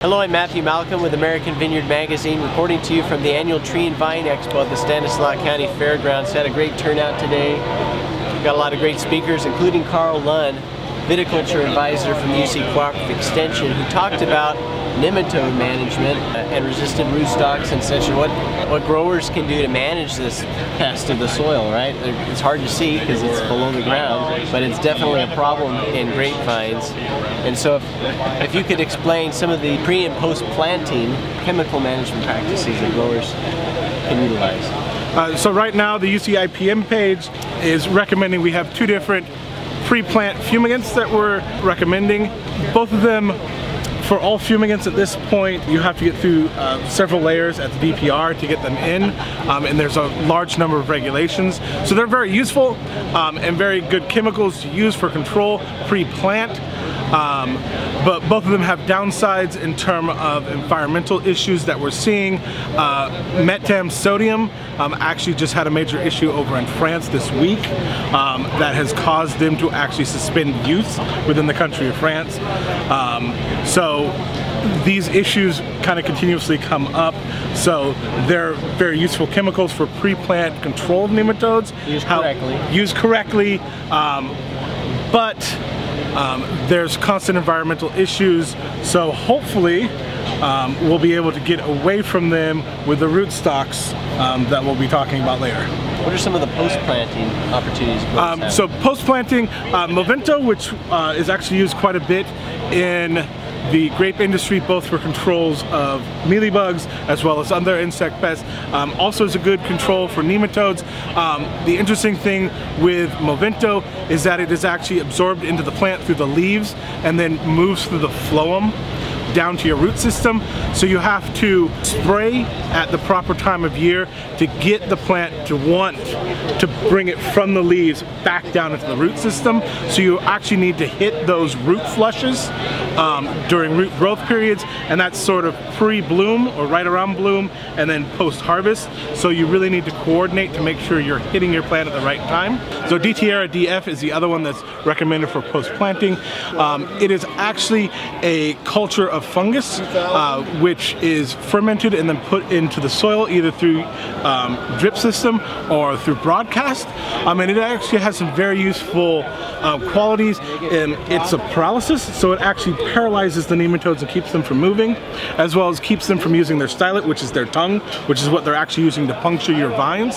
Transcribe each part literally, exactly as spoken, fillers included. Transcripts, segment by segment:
Hello, I'm Matthew Malcolm with American Vineyard Magazine, reporting to you from the annual Tree and Vine Expo at the Stanislaus County Fairgrounds. Had a great turnout today. We've got a lot of great speakers, including Carl Lunn, viticulture advisor from U C Cooperative Extension, who talked about nematode management and resistant rootstocks and such, and what, what growers can do to manage this pest of the soil, right? It's hard to see because it's below the ground, but it's definitely a problem in grapevines. And so if, if you could explain some of the pre and post planting chemical management practices that growers can utilize. Uh, so right now the U C I P M page is recommending we have two different pre-plant fumigants that we're recommending. Both of them, for all fumigants at this point, you have to get through uh, several layers at the D P R to get them in, um, and there's a large number of regulations. So they're very useful um, and very good chemicals to use for control pre-plant. Um, but both of them have downsides in terms of environmental issues that we're seeing. Uh, Metam sodium um, actually just had a major issue over in France this week um, that has caused them to actually suspend use within the country of France. Um, so these issues kind of continuously come up, so they're very useful chemicals for pre-plant control of nematodes. Used correctly. How, used correctly, um, but Um, there's constant environmental issues, so hopefully um, we'll be able to get away from them with the rootstocks um, that we'll be talking about later. What are some of the post-planting opportunities? Um, so post-planting, uh, Movento, which uh, is actually used quite a bit in the grape industry, both for controls of mealybugs as well as other insect pests, um, also is a good control for nematodes. Um, the interesting thing with Movento is that it is actually absorbed into the plant through the leaves and then moves through the phloem down to your root system. So you have to spray at the proper time of year to get the plant to want to bring it from the leaves back down into the root system. So you actually need to hit those root flushes um, during root growth periods, and that's sort of pre-bloom or right around bloom and then post-harvest. So you really need to coordinate to make sure you're hitting your plant at the right time. So D Tierra D F is the other one that's recommended for post-planting. Um, it is actually a culture of fungus, uh, which is fermented and then put into the soil either through um, drip system or through broadcast. Um, and it actually has some very useful uh, qualities. And it's a paralysis, so it actually paralyzes the nematodes and keeps them from moving, as well as keeps them from using their stylet, which is their tongue, which is what they're actually using to puncture your vines.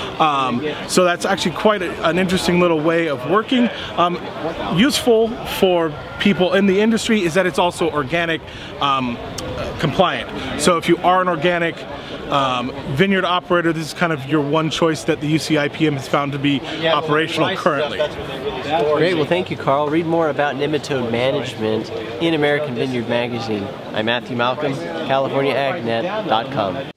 Um, so that's actually quite a, an interesting little way of working. Um, useful for people in the industry is that it's also organic um, compliant. So if you are an organic um, vineyard operator, this is kind of your one choice that the U C I P M has found to be operational currently. Great, well thank you, Carl. Read more about nematode management in American Vineyard Magazine. I'm Matthew Malcolm, California Ag Net dot com.